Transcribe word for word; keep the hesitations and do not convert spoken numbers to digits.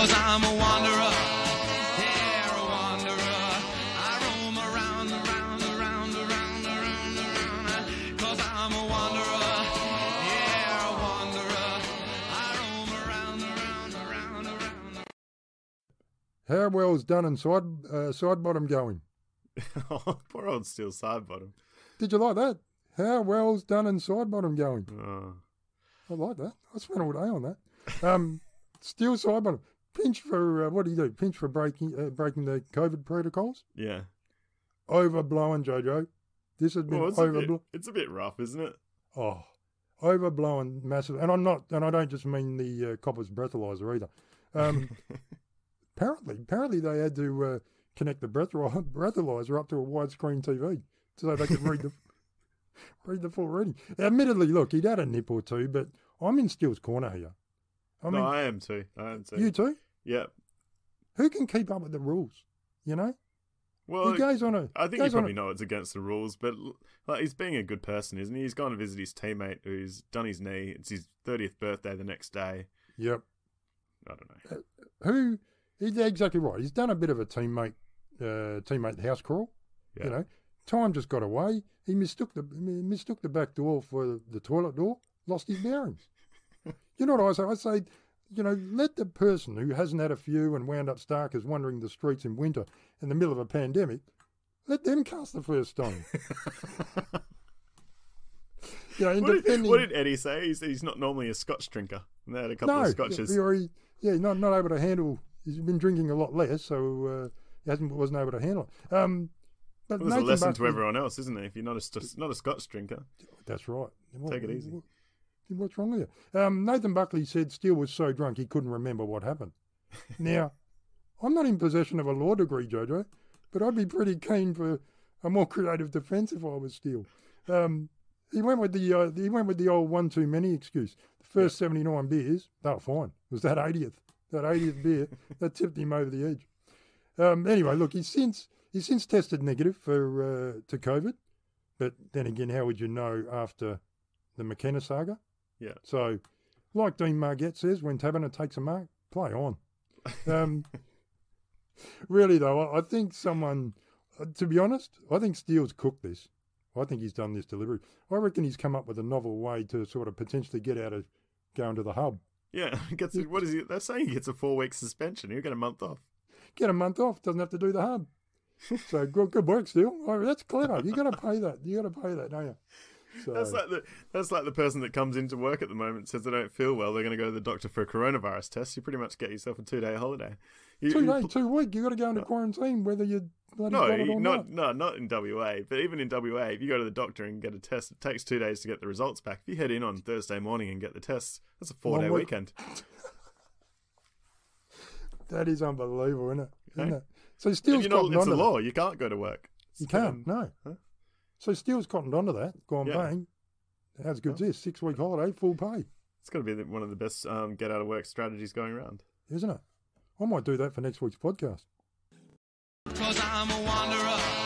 Cause I'm a wanderer, yeah, a wanderer. I roam around, around, around, around, around, around. Cause I'm a wanderer, yeah, a wanderer. I roam around, around, around, around. How well's Dunn and side, uh, Sidebottom going? Oh, poor old Steele Sidebottom. Did you like that? How well's Dunn and Sidebottom going? Oh. I like that. I spent all day on that. Um, Steele Sidebottom. Pinch for, uh, what do you do? Pinch for breaking uh, breaking the COVID protocols? Yeah. Overblown, Jojo. This has been Well, it's, a overblown. bit, it's a bit rough, isn't it? Oh, overblown massive. And I'm not, and I don't just mean the uh, copper's breathalyzer either. Um, apparently, apparently they had to uh, connect the breathaly- breathalyzer up to a widescreen T V so they could read the read the full reading. Admittedly, look, he'd had a nip or two, but I'm in Steele's corner here. I no, mean, I am too. I am too. you too? Yeah. Who can keep up with the rules? You know? Well, he goes on a. I think you goes probably on a, know it's against the rules, but like, he's being a good person, isn't he? He's gone to visit his teammate who's done his knee. It's his thirtieth birthday the next day. Yep. I don't know. Uh, who? He's exactly right. He's done a bit of a teammate, uh, teammate house crawl. Yeah. You know, time just got away. He mistook the he mistook the back door for the toilet door. Lost his bearings. You know what I say? I say, you know, let the person who hasn't had a few and wound up stark as wandering the streets in winter in the middle of a pandemic, let them cast the first stone. You know, in What did, defending, what did Eddie say? He said he's not normally a Scotch drinker. And they had a couple no, of scotches. he, he, yeah, he's not, not able to handle. He's been drinking a lot less, so uh, he hasn't wasn't able to handle it. Um, but Well, there's Nathan a lesson Buckley, to everyone else, isn't it? If you're not a st- not a Scotch drinker, that's right. What, take it easy. What, what's wrong with you? Um, Nathan Buckley said Steele was so drunk he couldn't remember what happened. Now, I'm not in possession of a law degree, Jojo, but I'd be pretty keen for a more creative defence if I was Steele. Um, he went with the uh, he went with the old one too many excuse. The first yeah. seventy-nine beers, they were fine. It was that eightieth, that eightieth beer that tipped him over the edge. Um, anyway, look, he's since he's since tested negative for uh, to COVID, but then again, how would you know after the McKenna saga? Yeah. So, like Dean Margette says, when Taberner takes a mark, play on. Um, really, though, I, I think someone, uh, to be honest, I think Steele's cooked this. I think he's done this deliberately. I reckon he's come up with a novel way to sort of potentially get out of going to the hub. Yeah, gets what is he? They're saying he gets a four-week suspension. He'll get a month off. Get a month off. Doesn't have to do the hub. So good, good work, Steele. Oh, that's clever. You got to pay that. You got to pay that, don't you? So. That's like the that's like the person that comes into work at the moment, says they don't feel well, they're going to go to the doctor for a coronavirus test. You pretty much get yourself a two-day holiday. You, two you, days, two week. You got to go into quarantine whether you bloody no, got it or not, not. no, not in W A. But even in W A, if you go to the doctor and get a test, it takes two days to get the results back. If you head in on Thursday morning and get the test, that's a four-day week. weekend. That is unbelievable, isn't it? Isn't Okay. it? So Steele's you know, cottoned it's a onto law. that. You can't go to work. You So, can't, no. Huh? So Steele's cottoned onto that, gone Yeah. bang. How's good this? Six week holiday, full pay, It's going to be the- one of the best um, get out of work strategies going around. isn't it? I might do that for next week's podcast. Cause I'm a wanderer.